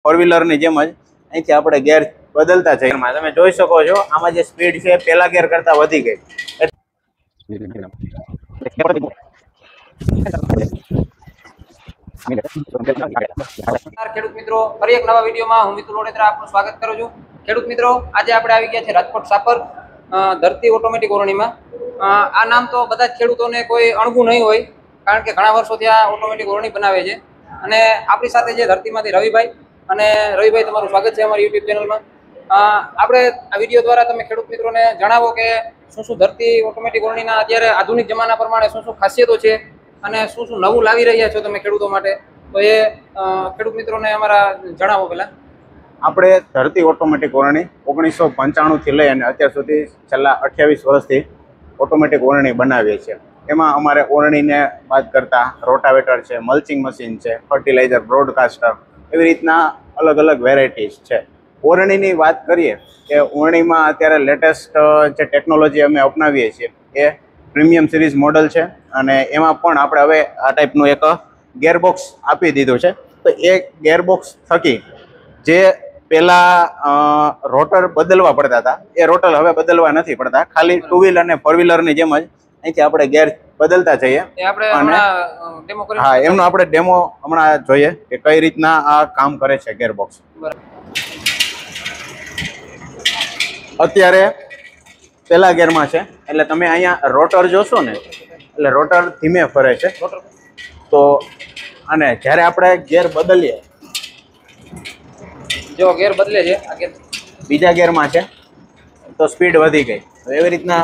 Four wheeler ની જેમ જ અહીંથી આપણે ગેર બદલતા જઈએ. તમે જોઈ શકો છો આમાં જે સ્પીડ છે પેલા ગેર કરતા વધી ગઈ. ખેડૂત મિત્રો, ફરી એક નવા વિડીયોમાં હું મિતુલ વડોદરા આપનું સ્વાગત કરું છું. ખેડૂત મિત્રો, આજે આપણે આવી ગયા છે રાજકોટ સાપર ધરતી ઓટોમેટિક ઓરણીમાં. આ નામ તો બધા જ ખેડૂતોને કોઈ અણગું નહીં હોય, કારણ કે ઘણા વર્ષોથી આ ઓટોમેટિક ઓરણી બનાવે છે. અને આપણી સાથે જે ધરતીમાંથી રવિભાઈ, અને રવિભાઈ તમારું સ્વાગત છે અમારી યુટ્યુબ ચેનલમાં. આપણે આ વિડીયો દ્વારા તમે ખેડૂત મિત્રોને જણાવો કે શું શું ધરતી ઓટોમેટિક ઓરણીના અત્યારે આધુનિક જમાના પ્રમાણે શું શું ખાસિયતો છે અને શું શું નવું લાવી રહ્યા છો તમે ખેડૂતો માટે, તો એ ખેડૂત મિત્રોને અમારા જણાવો પહેલા. આપણે ધરતી ઓટોમેટિક ઓરણી 1995 થી લઈ અને અત્યાર સુધી છેલ્લા 28 વર્ષથી ઓટોમેટિક ઓરણી બનાવીએ છીએ. એમાં અમારે ઓરણીને બાદ કરતા રોટાવેટર છે, મલ્ચિંગ મશીન છે, ફર્ટિલાઇઝર, બ્રોડકાસ્ટર, એવી રીતના અલગ અલગ વેરાયટીઝ છે. ઓરણીની વાત કરીએ કે ઓરણીમાં અત્યારે લેટેસ્ટ જે ટેકનોલોજી અમે અપનાવીએ છીએ એ પ્રીમિયમ સિરીઝ મોડલ છે. અને એમાં પણ આપણે હવે આ ટાઈપનું એક ગેરબોક્સ આપી દીધું છે. તો એ ગેરબોક્સ થકી જે પહેલાં રોટર બદલવા પડતા હતા એ રોટર હવે બદલવા નથી પડતા. ખાલી ટુ વ્હીલર અને ફોર વ્હીલરની જેમ જ અહીંથી આપણે ગેર બદલતા જઈએ. હા, એમનો આપણે ડેમો હમણાં જોઈએ કે કઈ રીતના આ કામ કરે છે ગેરબોક્સ. અત્યારે પહેલા ગેરમાં છે એટલે તમે અહીંયા રોટર જોશો ને એટલે રોટર ધીમે ફરે છે. તો અને જ્યારે આપણે ગેર બદલીએ, જો ગેર બદલે છે, આ ગેર બીજા ગેરમાં છે તો સ્પીડ વધી ગઈ. એવી રીતના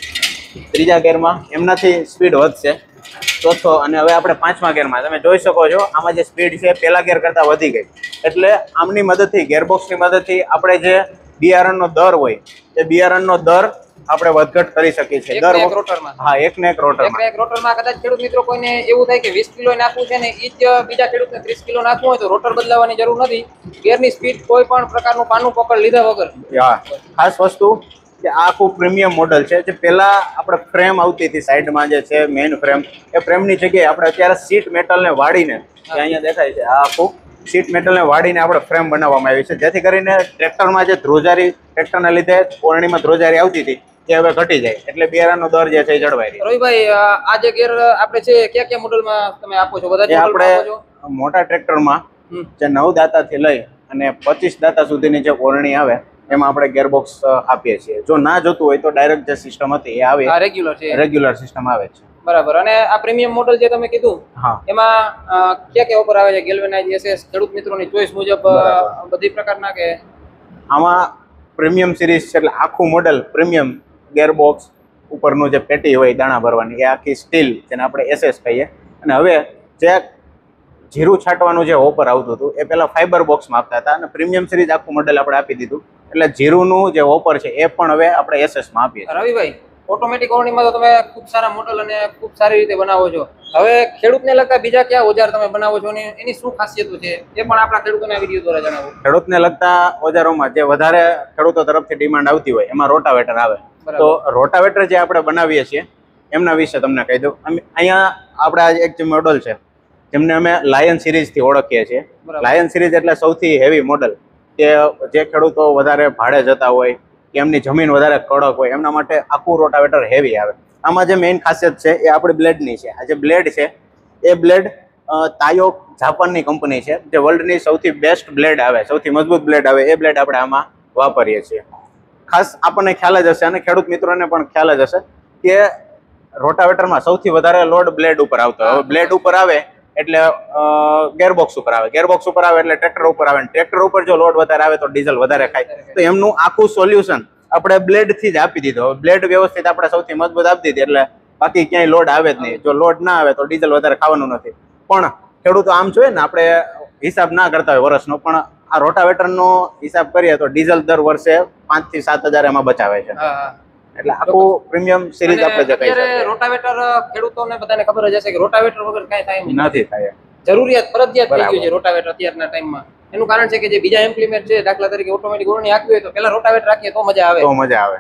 ત્રીજા ગેરમાં એમનાથી સ્પીડ વધશે, ચોથો, અને હવે આપણે પાંચમા ગેરમાં તમે જોઈ શકો છો આમાં જે સ્પીડ છે પહેલા ગેર કરતાં વધી ગઈ. એટલે આમની મદદથી, ગેરબોક્સની મદદથી આપણે જે બિયારણનો દર હોય એ બિયારણનો દર આપણે વધઘટ કરી શકીએ છીએ. દર રોટરમાં, હા, એક ને એક રોટરમાં. એક રોટરમાં કદાચ ખેડૂત મિત્રો કોઈને એવું થાય કે 20 કિલો નાખવું છે ને એ જ બીજા ખેડૂતને 30 કિલો નાખવું હોય તો રોટર બદલાવાની જરૂર નથી. ગેરની સ્પીડ કોઈ પણ પ્રકારનું પાનું પકડ લીધા વગર. હા, ખાસ વસ્તુ કે આ આખું પ્રીમિયમ મોડલ છે. જે પહેલા આપણે ફ્રેમ આવતી હતી સાઈડમાં જે છે મેઇન ફ્રેમ, એ ફ્રેમની જગ્યાએ આપણે અત્યારે સીટ મેટલને વાળીને, અહીંયા દેખાય છે, આ આખું સીટ મેટલને વાળીને આપણે ફ્રેમ બનાવવામાં આવી છે. જેથી કરીને ટ્રેક્ટરમાં જે ધ્રુજારી, ટ્રેક્ટરના લીધે ઓરણીમાં ધ્રુજારી આવતી હતી એ હવે ઘટી જાય, એટલે બિયારણનો દર જે છે એ જળવાઈ રહે. રવિભાઈ, આ જે ગેર આપણે છે ક્યાં ક્યાં મોડલમાં તમે આપો છો? બધા જ આપણે મોટા ટ્રેક્ટરમાં જે 9 દાંતાથી લઈ અને 25 દાંતા સુધીની જે ઓરણી આવે એમાં આપણે ગેરબોક્સ આપીએ છીએ. જો ના જોતું હોય તો ડાયરેક્ટ જે સિસ્ટમ હતી એ આવે, રેગ્યુલર છે, રેગ્યુલર સિસ્ટમ આવે છે. બરાબર. અને આ પ્રીમિયમ મોડલ જે તમે કીધું, એમાં ક્યાં ક્યાં ઉપર આવે છે? ગેલ્વેનાઇઝ, એસએસ, ખેડૂત મિત્રોની ચોઈસ મુજબ બધી પ્રકારના કે આમાં પ્રીમિયમ સિરીઝ છે એટલે આખું મોડલ પ્રીમિયમ. ગેરબોક્સ ઉપરનું જે પેટી હોય દાણા ભરવાની એ આખી સ્ટીલ, જેને આપણે એસએસ કહીએ. અને હવે જે જીરું છાંટવાનું જે હોપર આવતું હતું એ પહેલાં ફાઈબર બોક્સમાં આપતા હતા, અને પ્રીમિયમ સિરીઝ આખું મોડલ આપણે આપી દીધું. એટલે જીરુંનું જે હોપર છે એ પણ હવે આપણે એસએસમાં આપીએ છીએ. રવિભાઈ, ઓટોમેટિક ઓરણીમાં તો તમે ખૂબ સારા મોડલ અને ખૂબ સારી રીતે બનાવો છો. હવે ખેડૂતને લગતા બીજા કયા ઓજાર તમે બનાવો છો અને એની શું ખાસિયતો છે એ પણ આપણા ખેડૂતોને વિડીયો દ્વારા જણાવો. ખેડૂતને લગતા ઓજારોમાં જે વધારે ખેડૂતો તરફથી ડિમાન્ડ આવતી હોય એમાં રોટાવેટર આવે. તો રોટાવેટર જે આપણે બનાવીએ છીએ એમના વિશે તમને કહી દઉં. અહીંયા આપણા એક જે મોડલ છે જેમને અમે લાયન સિરીઝથી ઓળખીએ છીએ. લાયન સિરીઝ એટલે સૌથી હેવી મોડલ, કે જે ખેડૂતો વધારે ભાડે જતા હોય કે એમની જમીન વધારે કડક હોય એમના માટે આખું રોટાવેટર હેવી આવે. આમાં જે મેઇન ખાસિયત છે એ આપણી બ્લેડની છે. આ જે બ્લેડ છે એ બ્લેડ તાયો જાપાનની કંપની છે, જે વર્લ્ડની સૌથી બેસ્ટ બ્લેડ આવે, સૌથી મજબૂત બ્લેડ આવે એ બ્લેડ આપણે આમાં વાપરીએ છીએ. ખાસ આપણને ખ્યાલ જ હશે અને ખેડૂત મિત્રોને પણ ખ્યાલ જ હશે કે રોટાવેટરમાં સૌથી વધારે લોડ બ્લેડ ઉપર આવતો હોય. બ્લેડ ઉપર આવે એટલે ગેરબોક્સ ઉપર આવે, ગેરબોક્સ ઉપર આવે એટલે ટ્રેક્ટર ઉપર આવે, ટ્રેક્ટર ઉપર જો લોડ વધારે આવે તો ડીઝલ વધારે ખાય. તો એમનું આખું સોલ્યુશન આપણે બ્લેડથી જ આપી દીધો. બ્લેડ વ્યવસ્થિત આપણે સૌથી મજબૂત આપી દીધી એટલે બાકી ક્યાંય લોડ આવે જ નહીં. જો લોડ ના આવે તો ડીઝલ વધારે ખાવાનું નથી. પણ ખેડૂતો આમ જોઈએ ને, આપણે હિસાબ ના કરતા હોય વર્ષનો, પણ આ રોટાવેટરનો હિસાબ કરીએ તો ડીઝલ દર વર્ષે 5 થી 7 હજાર એમાં બચાવે છે. એટલે આખું પ્રીમિયમ સિરીઝ આપણે જે કહી શકીએ. રોટાવેટર ખેડૂતોને બધાને ખબર જ હશે કે રોટાવેટર વગર કાંઈ થાય નથી થાય. જરૂરિયાત ફરજિયાત થઈ ગયું છે રોટાવેટર અત્યારના ટાઈમમાં. એનું કારણ છે કે જે બીજા ઇમ્પ્લિમેન્ટ છે, દાખલા તરીકે ઓટોમેટિક ઓરણી આપવી હોય તો પહેલા રોટાવેટર રાખીએ તો મજા આવે.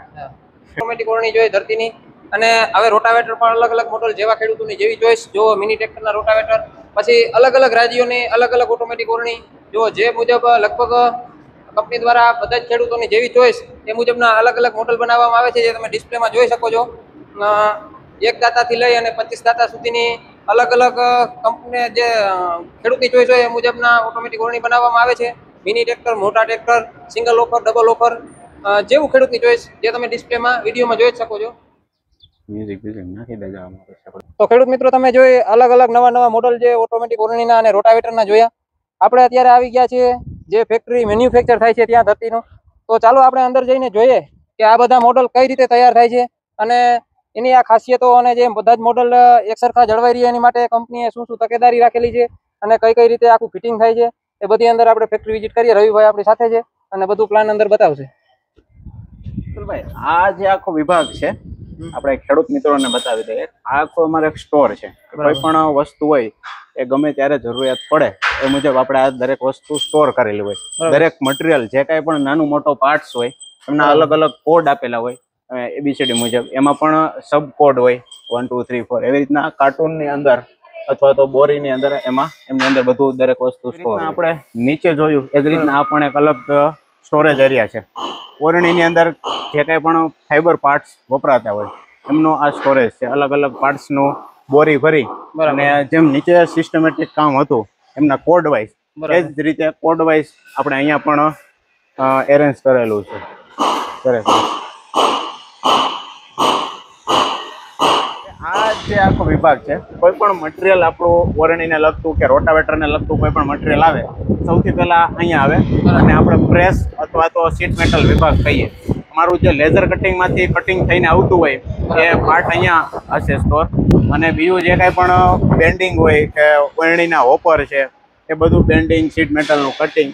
ઓટોમેટિક ઓરણી જોઈએ ધરતીની. અને હવે રોટાવેટર પણ અલગ અલગ મોડલ, જેવા ખેડૂતોની જેવી ચોઈસ. જો મિની ટ્રેક્ટરના રોટાવેટર, પછી અલગ અલગ રાજ્યોની અલગ અલગ ઓટોમેટિક ઓરણી, જો જે મુજબ લગભગ કંપની દ્વારા બધા જ ખેડૂતોની જેવી ચોઈસ એ મુજબના અલગ અલગ મોડલ બનાવવામાં આવે છે, જે તમે ડિસ્પ્લેમાં જોઈ શકો છો. 1 દાતાથી લઈ અને 25 દાતા સુધીની અલગ અલગ કંપની જે ખેડૂતની ચોઈસ હોય એ મુજબના ઓટોમેટિક ઓરણી બનાવવામાં આવે છે. મિની ટ્રેક્ટર, મોટા tractor, single offer, double offer, જેવું ખેડૂતની ચોઈસ જે તમે ડિસ્પ્લેમાં વિડીયોમાં જોઈ શકો છો. તો ખેડૂત મિત્રો તમે જોઈ અલગ અલગ નવા મોડલ જે ઓટોમેટિક ઓરણીના અને રોટાવેટરના જોયા. આપણે અત્યારે આવી ગયા છીએ જે ફેક્ટરી મેન્યુફેક્ચર થાય છે ત્યાં ધરતીનું. તો ચાલો આપણે અંદર જઈને જોઈએ કે આ બધા મોડલ કઈ રીતે તૈયાર થાય છે અને એની આ ખાસિયતો અને જે બધા જ મોડલ એકસરખા જળવાઈ રહે એની માટે કંપનીએ શું તકેદારી રાખેલી છે અને કઈ રીતે આખું ફિટિંગ થાય છે એ બધી અંદર આપણે ફેક્ટરી વિઝિટ કરીએ. રવિભાઈ આપણી સાથે છે અને બધું પ્લાન અંદર બતાવશે. ભાઈ આ જે આખો વિભાગ છે આપણે ખેડૂત મિત્રોને બતાવી દઈએ. આ આખો અમારો એક સ્ટોર છે. કોઈ પણ વસ્તુ હોય એ ગમે ત્યારે જરૂરિયાત પડે એ મુજબ આપણે આ દરેક વસ્તુ સ્ટોર કરેલી હોય. દરેક મટીરિયલ જે કાંઈ પણ નાનું મોટો પાર્ટ્સ હોય એમના અલગ અલગ કોડ આપેલા હોય ABCD મુજબ. એમાં પણ સબ કોડ હોય 1 2 3 4 એવી રીતના કાર્ટૂનની અંદર અથવા તો બોરીની અંદર એમની અંદર બધું દરેક વસ્તુ સ્ટોર. આપણે નીચે જોયું એ જ રીતના આ પણ એક અલગ સ્ટોરેજ એરિયા છે. ઓરણીની અંદર જે કાંઈ પણ ફાઈબર પાર્ટ્સ વપરાતા હોય એમનો આ સ્ટોરેજ છે. અલગ અલગ પાર્ટ્સનું બોરી ભરી અને જેમ નીચે સિસ્ટમેટિક કામ હતું એમના કોડ વાઇઝ એ જ રીતે કોડ વાઇઝ આપણે અહીંયા પણ એરેન્જ કરેલું છે. આ જે આખો વિભાગ છે કોઈ પણ મટીરિયલ આપણું ઓરણીને લગતું કે રોટાવેટરને લગતું કોઈ પણ મટીરિયલ આવે સૌથી પહેલા અહીંયા આવે અને આપણે પ્રેસ અથવા તો શીટ મેટલ વિભાગ કહીએ. અમારું જે લેઝર કટિંગમાંથી કટિંગ થઈને આવતું હોય એ પાર્ટ અહીંયા હશે સ્ટોર. અને બીજું જે કાંઈ પણ બેન્ડિંગ હોય કે ઓરણીના હોપર છે એ બધું બેન્ડિંગ શીટ મેટલનું કટિંગ.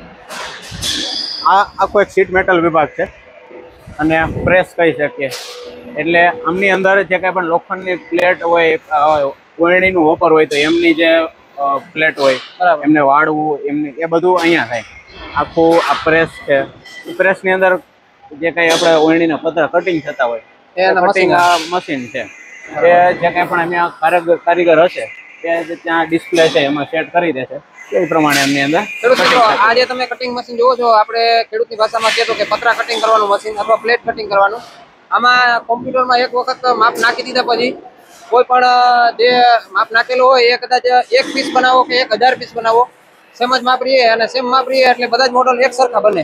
આ આખો એક શીટ મેટલ વિભાગ છે અને પ્રેસ કહી શકીએ. એટલે આમની અંદર જે કાંઈ પણ લોખંડની પ્લેટ હોય ઓરણીનું હોપર હોય તો એમની જે પ્લેટ હોય એમને વાળવું એમની એ બધું અહીંયા થાય. આખું આ પ્રેસ છે. પ્રેસની અંદર જે કાંઈ આપણે ઓરણીના પતરા કટિંગ થતા હોય એ કટિંગ આ મશીન છે. એ જે કાંઈ પણ અહીંયા કારીગર હશે એ ત્યાં ડિસ્પ્લે છે એમાં સેટ કરી દેશે એ પ્રમાણે એમની અંદર. આ જે તમે કટિંગ મશીન જોવો છો આપણે ખેડૂતની ભાષામાં કહેતો કે પતરા કટિંગ કરવાનું મશીન અથવા પ્લેટ કટિંગ કરવાનું. આમાં કોમ્પ્યુટરમાં એક વખત માપ નાખી દીધા પછી કોઈ પણ જે માપ નાખેલો હોય એ કદાચ 1 પીસ બનાવો કે 1000 પીસ બનાવો સેમ જ માપ રહીએ અને સેમ માપ રહીએ એટલે બધા જ મોડલ એક સરખા બને.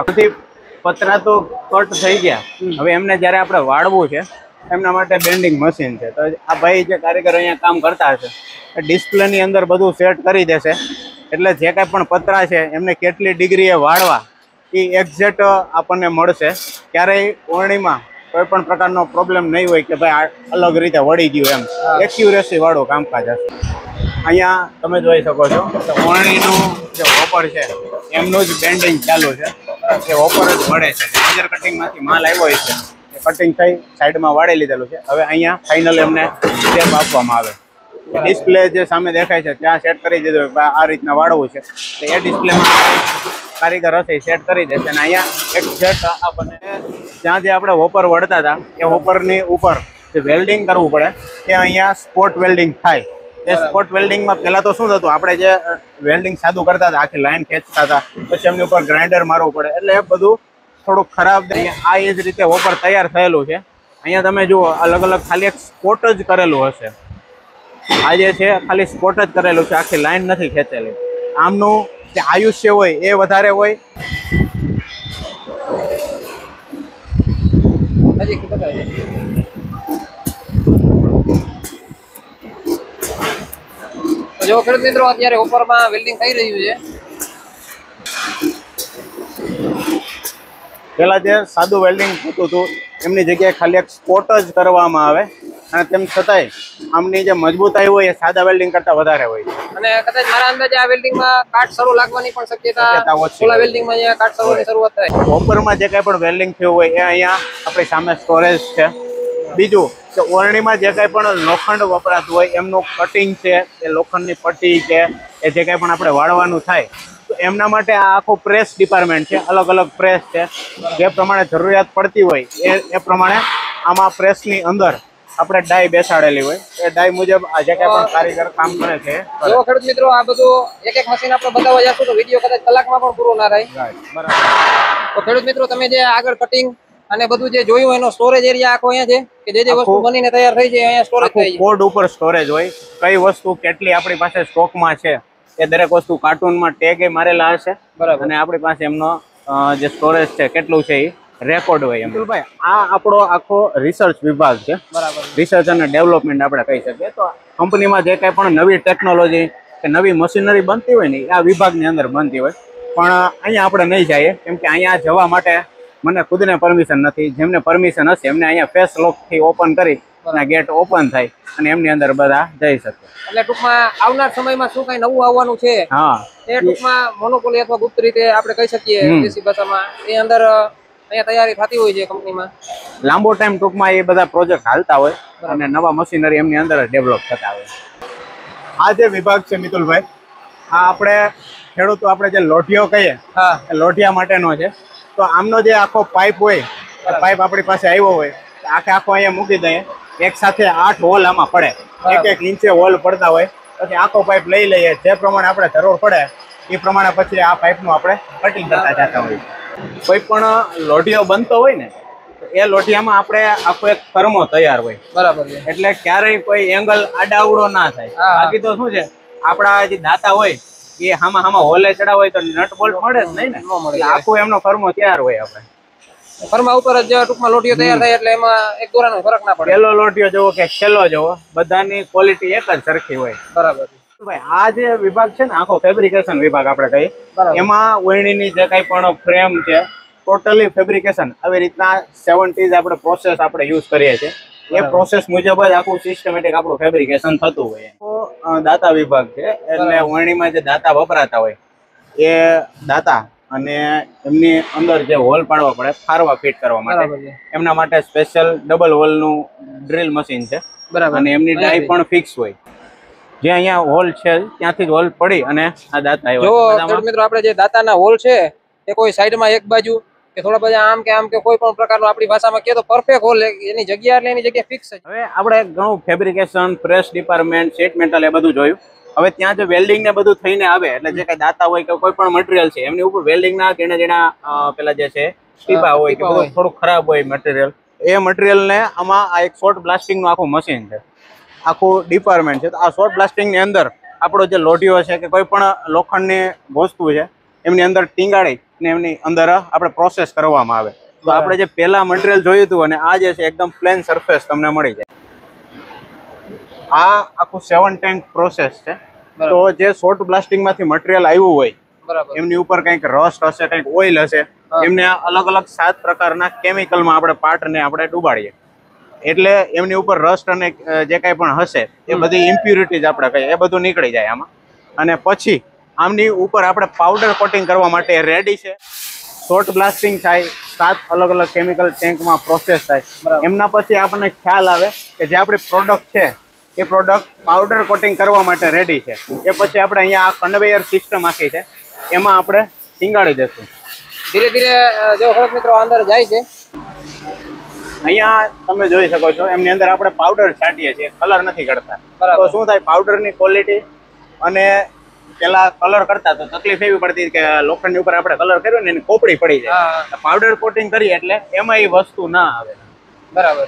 પતરા તો કટ થઈ ગયા. હવે એમને જ્યારે આપણે વાળવું છે એમના માટે બેન્ડિંગ મશીન છે. તો આ ભાઈ જે કારીગર અહીંયા કામ કરતા હશે એ ડિસ્પ્લેની અંદર બધું સેટ કરી દેશે. એટલે જે કાંઈ પણ પતરા છે એમને કેટલી ડિગ્રીએ વાળવા એ એક્ઝેક્ટ આપણને મળશે. ક્યારેય ઓરણીમાં કોઈ પણ પ્રકારનો પ્રોબ્લેમ નહીં હોય કે ભાઈ અલગ રીતે વળી ગયું એમ. એક્યુરેસી વાળું કામકાજ હશે. અહીંયા તમે જોઈ શકો છો કે ઓરણીનું જે હોપર છે એમનું જ બેન્ડિંગ ચાલુ છે. એ હોપર જ વળે છે. લેઝર કટિંગમાંથી માલ આવ્યો હોય છે એ કટિંગ થઈ સાઈડમાં વાળી લીધેલું છે. હવે અહીંયા ફાઇનલ એમને સ્ટેપ આપવામાં આવે. ડિસ્પ્લે જે સામે દેખાય છે ત્યાં સેટ કરી દીધું આ રીતના વાળવું છે તો એ ડિસ્પ્લેમાં કારીગર હશે સેટ કરી દેશે. અને અહીંયા એક્ઝેક્ટ આપણને જ્યાં જે આપણે હોપર વળતા હતા એ હોપરની ઉપર જે વેલ્ડિંગ કરવું પડે એ અહીંયા સ્પોટ વેલ્ડિંગ થાય. એ સ્પોટ વેલ્ડિંગમાં પહેલાં તો શું થતું આપણે જે વેલ્ડિંગ સાદું કરતા હતા આખી લાઈન ખેંચતા હતા પછી એમની ઉપર ગ્રાઇન્ડર મારવું પડે એટલે એ બધું થોડુંક ખરાબ. આ એ જ રીતે હોપર તૈયાર થયેલું છે. અહીંયા તમે જુઓ અલગ અલગ ખાલી એક સ્પોટ જ કરેલું હશે. આ જે છે ખાલી સ્પોટ જ કરેલું છે. આખી લાઈન નથી ખેંચેલી. આમનું જે આયુષ્ય હોય એ વધારે હોય. જો ખેડૂત મિત્રો અત્યારે ઉપરમાં વેલ્ડિંગ થઈ રહ્યું છે. પેલા જે સાદું વેલ્ડિંગ થતું હતું એમની જગ્યાએ ખાલી એક સ્પોટ જ કરવામાં આવે અને તેમ છતાંય આમની જે મજબૂતાઈ હોય એ સાદા વેલ્ડિંગ કરતા વધારે હોય છે. અને કદાચ મારા અંદાજે આ વેલ્ડિંગમાં કાટ શરૂ લાગવાની પણ શક્યતા ઓછી. વેલ્ડિંગમાં અહીંયા કાટ શરૂની શરૂઆત થાય. હોપરમાં જે કાંઈ પણ વેલ્ડિંગ થયું હોય એ અહીંયા આપણી સામે સ્ટોરેજ છે. બીજું કે ઓરણીમાં જે કાંઈ પણ લોખંડ વપરાતું હોય એમનું કટિંગ છે એ લોખંડની પટ્ટી છે એ જે કાંઈ પણ આપણે વાળવાનું થાય તો એમના માટે આ આખું પ્રેસ ડિપાર્ટમેન્ટ છે. અલગ અલગ પ્રેસ છે. જે પ્રમાણે જરૂરિયાત પડતી હોય એ પ્રમાણે આમાં પ્રેસની અંદર આપણે ડાય બેસાડેલી હોય એ ડાય મુજબ આ જે કાંઈ પણ કારીગર કામ કરે છે. જો ખેડૂત મિત્રો આ બધું એક મશીન આપણે બતાવવા જશું તો વિડીયો કદાચ કલાકમાં પણ પૂરો ના થાય. બરાબર. તો ખેડૂત મિત્રો તમે જે આગળ કટિંગ અને બધું જે જોયું એનો સ્ટોરેજ એરિયા આખો અહીંયા છે કે જે વસ્તુ બનીને તૈયાર થઈ જાય અહીંયા સ્ટોરેજ થઈ જાય. કોડ ઉપર સ્ટોરેજ હોય, કઈ વસ્તુ કેટલી આપણી પાસે સ્ટોકમાં છે એ દરેક વસ્તુ કાર્ટૂનમાં ટેગ મારેલા હશે. બરાબર. અને આપણી પાસે એમનો જે સ્ટોરેજ છે કેટલું છે એ રેકોર્ડ હોય. એમ ભાઈ આ આપણો આખો રિસર્ચ વિભાગ છે. બરાબર. રિસર્ચ અને ડેવલપમેન્ટ આપણે કહી શકીએ. તો કંપનીમાં જે કાંઈ પણ નવી ટેકનોલોજી કે નવી મશીનરી બનતી હોય ને આ વિભાગની અંદર બનતી હોય. પણ અહીંયા આપણે નહીં જઈએ કેમ કે અહીંયા જવા માટે મને ખુદને પરમિશન નથી. જેમને પરમિશન હશે એમને અહીંયા ફેસ લોકથી ઓપન કરી અને ગેટ ઓપન થાય અને એમની અંદર બધા જઈ શકે. એટલે ટૂંકમાં આવનાર સમયમાં શું કઈ નવું આવવાનું છે હા એ ટૂંકમાં મોનોપોલી અથવા ગુપ્ત રીતે આપણે કહી શકીએ દેશી ભાષામાં એ અંદર અહીંયા તૈયારી થતી હોય છે કંપનીમાં. લાંબો ટાઈમ ટૂંકમાં એ બધા પ્રોજેક્ટ હાલતા હોય અને નવા મશીનરી એમની અંદર ડેવલપ થતા હોય. આ જે વિભાગ છે મિતુલભાઈ, આ આપણે ખેડૂતો આપણે જે લોઢિયો કહીએ એ લોઢિયા માટેનો છે. તો આમનો જે આખો પાઇપ હોય પાઇપ આપણી પાસે આવ્યો હોય આખો અહીંયા મૂકી દઈએ. એક સાથે 8 હોલ આમાં પડે, 1-1 ઇંચે હોલ પડતા હોય. પછી આખો પાઇપ લઈ લઈએ, જે પ્રમાણે આપણે જરૂર પડે એ પ્રમાણે પછી આ પાઇપનું આપણે કટિંગ કરતા જતા હોઈએ. કોઈ પણ લોઢિયો બનતો હોય ને એ લોઢિયામાં આપણે આખો એક કર્મો તૈયાર હોય. બરાબર છે. એટલે ક્યારેય કોઈ એંગલ આડાવડો ના થાય. બાકી તો શું છે આપણા જે દાતા હોય એ હામાં હોલે ચડાવ હોય તો નટ બોલ્ટ મળે જ નહીં ને. આખો એમનો કર્મો તૈયાર હોય. આપણે ફર્મા ઉપર જ ટૂંકમાં લોટીઓ તૈયાર થાય એટલે એમાં એક દોરાનો ફરક ના પડે. પેલો લોટીઓ જોવો કે છેલ્લો જોવો બધાની ક્વોલિટી એક જ સરખી હોય. બરાબર ભાઈ આ જે વિભાગ છે ને આખો ફેબ્રિકેશન વિભાગ આપણે કહીએ. એમાં ઓયણીની જે કઈ પણ ફ્રેમ છે ટોટલી ફેબ્રિકેશન આવી રીતના 70s આપણે પ્રોસેસ આપણે યુઝ કરીએ છીએ. એ પ્રોસેસ મુજબ જ આખું સિસ્ટમેટિક આપણું ફેબ્રિકેશન થતું હોય. તો દાતા વિભાગ છે એટલે ઓયણીમાં જે દાતા વપરાતા હોય એ દાતા અને એમની અંદર જે હોલ પાડવા પડે ફારવા ફિટ કરવા માટે એમના માટે સ્પેશિયલ ડબલ હોલનું ડ્રીલ મશીન છે. અને એમની ડાય પણ ફિક્સ હોય. જે અહીંયા હોલ છે ત્યાંથી જ હોલ પડી અને આ દાતા આવ્યા. જો મિત્રો આપણે જે દાતાના હોલ છે એ કોઈ સાઈડમાં એક બાજુ કે થોડા બધા આમ કે કોઈ પણ પ્રકારનો આપણી ભાષામાં કહે તો પરફેક્ટ હોલ એની જગ્યા એટલે એની જગ્યા ફિક્સ છે. હવે આપણે ઘણું fabrication, press department, sheet metal એ બધું જોયું. હવે ત્યાં જે વેલ્ડિંગ ને બધું થઈને આવે એટલે જે કઈ દાતા હોય કે કોઈ પણ મટીરિયલ છે એમની ઉપર વેલ્ડિંગ ના જેના પેલા જે છે ટીપા હોય કે બધું થોડું ખરાબ હોય મટીરિયલ, એ મટીરિયલ ને આમાં આ એક શોર્ટ બ્લાસ્ટિંગ નું આખું મશીન છે, આખું ડિપાર્ટમેન્ટ છે. તો આ શોર્ટ બ્લાસ્ટિંગ ની અંદર આપણો જે લોઢિયો છે કે કોઈ પણ લોખંડની વસ્તુ છે એમની અંદર ટીંગાડી ને એમની અંદર આપણે પ્રોસેસ કરવામાં આવે. તો આપણે જે પેલા મટીરિયલ જોયું હતું અને આ જે છે એકદમ પ્લેન સરફેસ તમને મળી જાય. આ આખું 7 ટેન્ક પ્રોસેસ છે. તો જે શોર્ટ બ્લાસ્ટિંગ માંથી મટીરિયલ આવ્યું હોય એમની ઉપર કંઈક રસ્ટ હશે, કંઈક ઓઇલ હશે, એમને અલગ અલગ 7 પ્રકારના કેમિકલમાં આપણે પાર્ટને આપણે ડૂબાડીએ એટલે એમની ઉપર રસ્ટ અને જે કાંઈ પણ હશે એ બધી ઇમ્પ્યુરિટીઝ આપણે કહીએ એ બધું નીકળી જાય આમાં. અને પછી આમની ઉપર આપણે પાવડર કોટિંગ કરવા માટે રેડી છે. શોર્ટ બ્લાસ્ટિંગ થાય, 7 અલગ અલગ કેમિકલ ટેન્કમાં પ્રોસેસ થાય. એમના પછી આપણને ખ્યાલ આવે કે જે આપણી પ્રોડક્ટ છે એ પ્રોડક્ટ પાવડર કોટિંગ કરવા માટે રેડી છે. એ પછી આપણે અહીંયા આ કન્વેયર સિસ્ટમ આખી છે એમાં આપણે ટીંગાડી દઈશું. ધીરે ધીરે જો ખેડૂત મિત્રો અંદર જાય છે. અહીંયા તમે જોઈ શકો છો એમની અંદર આપણે પાવડર છાંટીએ છીએ, કલર નથી કરતા. તો શું થાય, પાવડરની ક્વોલિટી અને પેલા કલર કરતા તો તકલીફ એવી પડતી કે લોખંડની ઉપર આપણે કલર કર્યો ને એની કોપડી પડી જાય. પાવડર કોટિંગ કરીએ એટલે એમાં એ વસ્તુ ના આવે. બરાબર.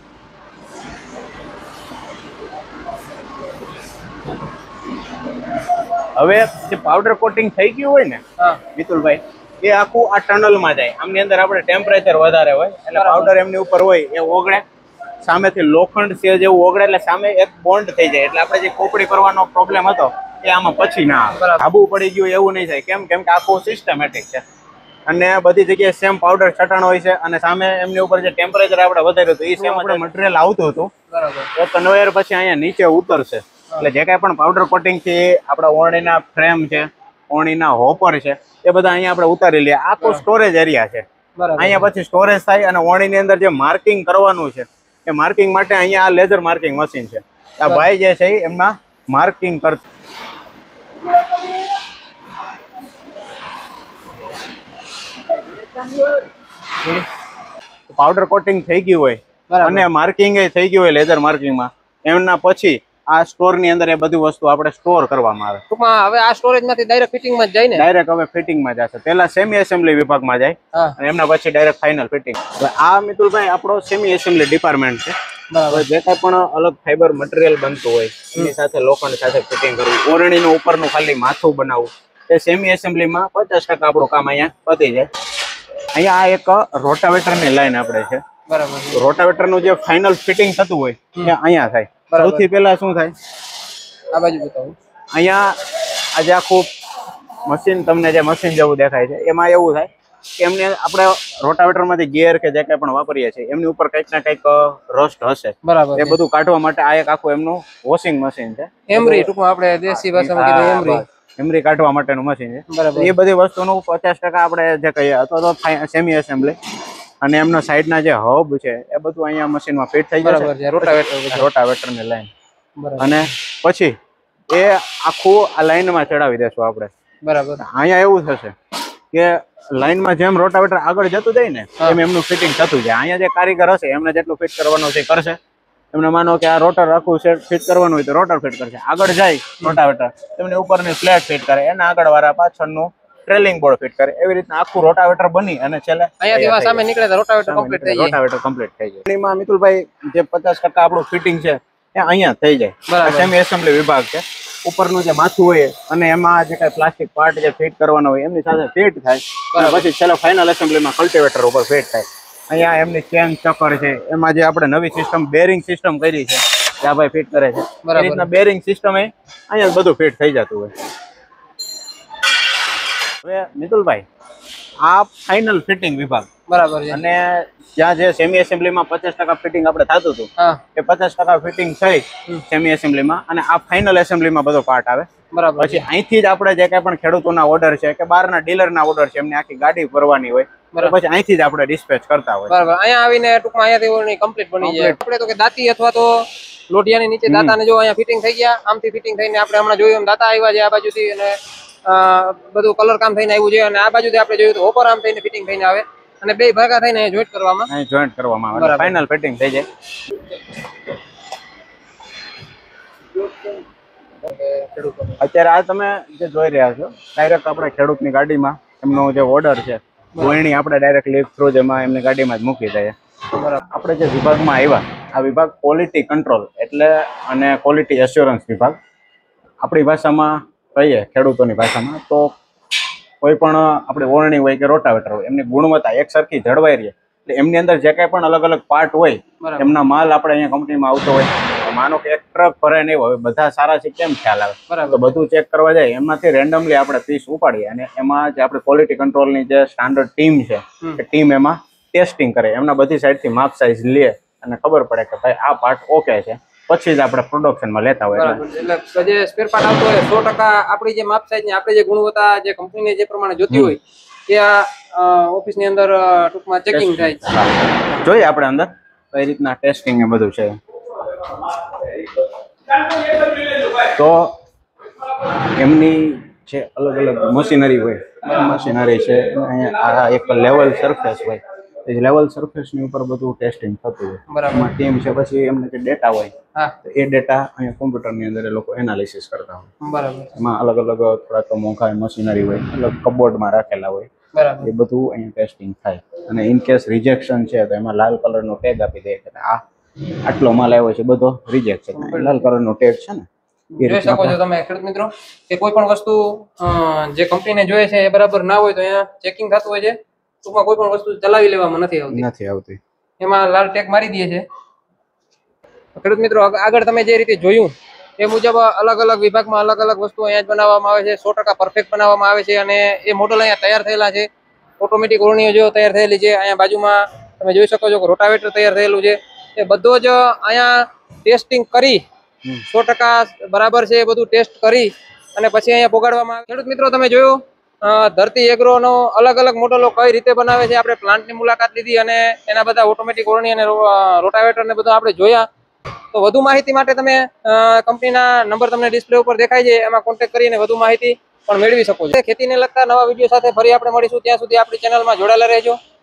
હવે જે પાવડર કોટિંગ થઈ ગયું હોય ને મિતુલભાઈ, એ આખું આ ટનલમાં જાય. આમની અંદર આપણે ટેમ્પરેચર વધારે હોય એટલે પાવડર એમની ઉપર હોય એ ઓગળે, સામેથી લોખંડ છે જેવું ઓગળે એટલે સામે એક બોન્ડ થઈ જાય. એટલે આપણે જે કોપડી કરવાનો પ્રોબ્લેમ હતો એ આમાં પછી ના આવે. ધાબુ પડી ગયું એવું નહીં થાય. કેમ કે આખું સિસ્ટમેટિક છે અને બધી જગ્યાએ સેમ પાવડર છટાણ હોય છે. અને સામે એમની ઉપર જે ટેમ્પરેચર આપણે વધાર્યું હતું એ સેમ આપણે મટીરિયલ આવતું હતું. એ કન્વેયર પછી અહીંયા નીચે ઉતરશે એટલે જે કાંઈ પણ પાવડર કોટિંગ છે આપણા ઓરણીના ફ્રેમ છે, ઓરણીના હોપર છે, એ બધા અહીંયા આપણે ઉતારી લઈએ. આખો સ્ટોરેજ એરિયા છે. અહીંયા પછી સ્ટોરેજ થાય અને ઓરણીની અંદર જે માર્કિંગ કરવાનું છે એ માર્કિંગ માટે અહીંયા આ લેઝર માર્કિંગ મશીન છે. આ ભાઈ જે છે એમના માર્કિંગ કરતા. પાવડર કોટિંગ થઈ ગયું હોય અને માર્કિંગ થઈ ગયું હોય લેધર માર્કિંગમાં, એમના પછી આ સ્ટોર ની અંદર એ બધી વસ્તુ આપણે સ્ટોર કરવામાં આવે. ટૂંકમાં હવે આ સ્ટોરેજ માંથી ડાયરેક્ટ ફિટિંગ માં જાય ને? ડાયરેક્ટ હવે ફિટિંગ માં જશે. પેલા સેમી એસેમ્બલી વિભાગમાં જાય અને એમના પછી ડાયરેક્ટ ફાઇનલ ફિટિંગ. આ મિતુલભાઈ આપણો સેમી એસેમ્બલી ડિપાર્ટમેન્ટ છે. બરાબર. જે કઈ પણ અલગ ફાઈબર મટીરિયલ બનતું હોય એની સાથે લોખંડ સાથે ફિટિંગ કરવું, ઓરણીનું ઉપરનું ખાલી માથું બનાવવું, એ સેમી એસેમ્બલીમાં 50% આપણું કામ અહીંયા પતી જાય. અહીંયા આ એક રોટાવેટર ની લાઈન આપણે છે. બરાબર. રોટાવેટર નું જે ફાઇનલ ફિટિંગ થતું હોય એ અહીંયા થાય. સૌથી પહેલા શું થાય, આ બાજુ બતાવું. અહીંયા આજે આખું મશીન તમને જે મશીન જેવું દેખાય છે એમાં એવું થાય કે એમને આપણે રોટાવેટર માંથી ગિયર કે જે કઈ પણ વાપરીએ છીએ એમની ઉપર કંઈક ના કંઈક રસ્ટ હશે. બરાબર. એ બધું કાઢવા માટે આ એક આખું એમનું વોશિંગ મશીન છે. એમરી, ટૂંકમાં આપણે દેશી ભાષામાં કીધું એમરી. એમરી કાઢવા માટેનું મશીન છે. બરાબર. એ બધી વસ્તુનું 50% આપણે જે કહીએ અથવા તો સેમી એસેમ્બલી અને એમના સાઈડના જે હબ છે એ બધું અહીંયા મશીનમાં ફિટ થઈ જશે. રોટાવેટર ની લાઈન. અને પછી એ આખું આ લાઈનમાં ચડાવી દેશું આપણે. બરાબર. અહીંયા એવું થશે કે લાઈનમાં જેમ રોટાવેટર આગળ જતું જાય ને એમ એમનું ફિટિંગ થતું જાય. અહીંયા જે કારીગર હશે એમને જેટલું ફિટ કરવાનું છે કરશે. એમને માનો કે આ રોટર આખું સેટ ફિટ કરવાનું હોય તો રોટર ફિટ કરશે. આગળ જાય રોટાવેટર એમને ઉપરની ફ્લેટ ફિટ કરે, એના આગળ વાળા પાછળનું ટ્રેલિંગ બોર્ડ ફિટ કરે. એવી રીતના આખું રોટાવેટર બની અને છેલ્લે અહીંયાથી સામે નીકળે તો રોટાવેટર કમ્પ્લીટ થઈ જાય. રોટાવેટર કમ્પ્લીટ થઈ જાય. એમાં મિતુલભાઈ જે 50% આપણું ફિટિંગ છે એ અહીંયા થઈ જાય. સેમી એસેમ્બલી વિભાગ છે. ઉપરનું જે માથું હોય અને એમાં જે કઈ પ્લાસ્ટિક પાર્ટ જે ફિટ કરવાનો હોય એમની સાથે ફિટ થાય. પછી છેલ્લે ફાઇનલ એસેમ્બલીમાં કલ્ટિવેટર ઉપર ફિટ થાય. અહીંયા એમની ચેન ચક્કર છે, એમાં જે આપણે નવી સિસ્ટમ બેરિંગ સિસ્ટમ કરી છે ત્યાં ભાઈ ફિટ કરે છે. એ રીતના બેરિંગ સિસ્ટમ એ અહીંયા બધું ફિટ થઈ જતું હોય. હવે મિતુલભાઈ આ ફાઇનલ ફિટિંગ વિભાગ. બરાબર છે. અને જ્યાં જે સેમી એસેમ્બલીમાં 50% ફિટિંગ આપણે થતું હતું એ 50% ફિટિંગ થઈ સેમી એસેમ્બલીમાં અને આ ફાઇનલ એસેમ્બલીમાં બધો પાર્ટ આવે. બરાબર. પછી અહીંથી જ આપણે જે કઈ પણ ખેડૂતોના ઓર્ડર છે કે બહારના ડીલરના ઓર્ડર છે એમને આખી ગાડી ભરવાની હોય. પછી અહીંથી જ આપણે ડિસ્પેચ કરતા હોય. બરાબર. અહીંયા આવીને ટૂંકમાં અહીંયાથી કમ્પ્લીટ બની જાય. આપણે તો કે દાંતી અથવા તો લોઢિયાની નીચે દાતાને જો અહીંયા ફિટિંગ થઈ ગયા, આમથી ફિટિંગ થઈને આપણે હમણાં જોયું એમ દાતા આવ્યા છે આ બાજુથી અને બધું કલર કામ થઈને આવ્યું છે અને આ બાજુથી આપણે જોયું તો હોપર આમ થઈને ફિટિંગ થઈને આવે અને બે ભાગા થઈને જોઈન્ટ કરવામાં આવે. ફાઇનલ ફિટિંગ થઈ જાય. અત્યારે આ તમે જે જોઈ રહ્યા છો ડાયરેક્ટ આપણે ખેડૂતની ગાડીમાં એમનો જે ઓર્ડર છે ગોયણી આપણે ડાયરેક્ટ લીફ થ્રુ એમાં એમની ગાડીમાં જ મૂકી દઈએ. આપણે જે વિભાગમાં આવ્યા આ વિભાગ ક્વોલિટી કંટ્રોલ એટલે અને ક્વોલિટી એશ્યોરન્સ વિભાગ આપણી ભાષામાં કહીએ, ખેડૂતોની ભાષામાં તો કોઈ પણ આપણે ઓરણી હોય કે રોટાવેટર હોય એમની ગુણવત્તા એક સરખી જળવાઈ રહે. એટલે એમની અંદર જે કઈ પણ અલગ અલગ પાર્ટ હોય એમના માલ આપણે અહીંયા કંપનીમાં આવતો હોય. માનો કે એક ટ્રક ભરાય નહીં હોય, બધા સારા છે કેમ ખ્યાલ આવે? તો બધું ચેક કરવા જાય એમાંથી રેન્ડમલી આપણે પીસ ઉપાડીએ અને એમાં જે આપણે ક્વોલિટી કંટ્રોલની જે સ્ટાન્ડર્ડ ટીમ છે એ ટીમ એમાં ટેસ્ટિંગ કરે. એમના બધી સાઈડથી માપ સાઇઝ લે અને ખબર પડે કે ભાઈ આ પાર્ટ ઓકે છે, પછી જ આપણે પ્રોડક્શનમાં લેતા હોય. એટલે જે સ્પેર પાર્ટ આવતો હોય 100% આપણી જે માપ સાઈઝ ની આપણે જે ગુણવત્તા જે કંપનીને જે પ્રમાણે જોતી હોય તે આ ઓફિસની અંદર ટૂંકમાં ચેકિંગ થાય. જોઈએ આપણે અંદર કઈ રીતના ટેસ્ટિંગ ને બધું છે. તો એમની જે અલગ અલગ મશીનરી હોય મશીનરી છે અહીંયા એક લેવલ સરફેસ હોય એ લેવલ સરફેસ ની ઉપર બધું ટેસ્ટિંગ થતું હોય. બરાબર. ટીમ છે પછી એમને જે ડેટા હોય એ ડેટા અહીંયા કોમ્પ્યુટર ની અંદર એ લોકો એનાલિસિસ કરતા હોય. બરાબર. એમાં અલગ અલગ થોડાક મોંઘા મશીનરી હોય અલગ કબોર્ડમાં રાખેલા હોય. બરાબર. એ બધું અહીંયા ટેસ્ટિંગ થાય અને ઇન કેસ રિજેક્શન છે તો એમાં લાલ કલર નો ટેગ આપી દે કે આ આટલો માલ આવ્યો છે બધો રિજેક્ટ છે. લાલ કલર નો ટેગ છે ને જોઈ શકો છો તમે ખેડૂત મિત્રો કે કોઈ પણ વસ્તુ જે કંપનીને જોઈએ છે એ બરાબર ના હોય તો અહીંયા ચેકિંગ થતું હોય છે. ટૂંકમાં કોઈ પણ વસ્તુ ચલાવી લેવામાં નથી આવતી. એમાં લાલ ટેગ મારી દે છે. ખેડૂત મિત્રો આગળ તમે જે રીતે જોયું એ મુજબ અલગ અલગ વિભાગમાં અલગ અલગ વસ્તુ અહીંયા જ બનાવવામાં આવે છે. 100% પરફેક્ટ બનાવવામાં આવે છે અને એ મોડલ અહીંયા તૈયાર થયેલા છે. ઓટોમેટિક ઓરણીઓ જો તૈયાર થયેલી છે. અહીંયા બાજુમાં તમે જોઈ શકો છો કે રોટાવેટર તૈયાર થયેલું છે. એ બધો જ અહીંયા ટેસ્ટિંગ કરી 100% બરાબર છે એ બધું ટેસ્ટ કરી અને પછી અહીંયા પોગાડવામાં આવે. ખેડૂત મિત્રો તમે જોયું ધરતી એગ્રો નો અલગ અલગ મોડલો કઈ રીતે બનાવે છે. આપણે પ્લાન્ટની મુલાકાત લીધી અને એના બધા ઓટોમેટિક ઓરણી અને રોટાવેટર ને બધું આપણે જોયા. તો વધુ માહિતી માટે તમે કંપનીના નંબર તમને ડિસ્પ્લે ઉપર દેખાય છે એમાં કોન્ટેક્ટ કરીને વધુ માહિતી પણ મેળવી શકો છો. ખેતીને લગતા નવા વિડીયો સાથે ફરી આપણે મળીશું. ત્યાં સુધી આપણી ચેનલમાં જોડાયેલા રહેજો.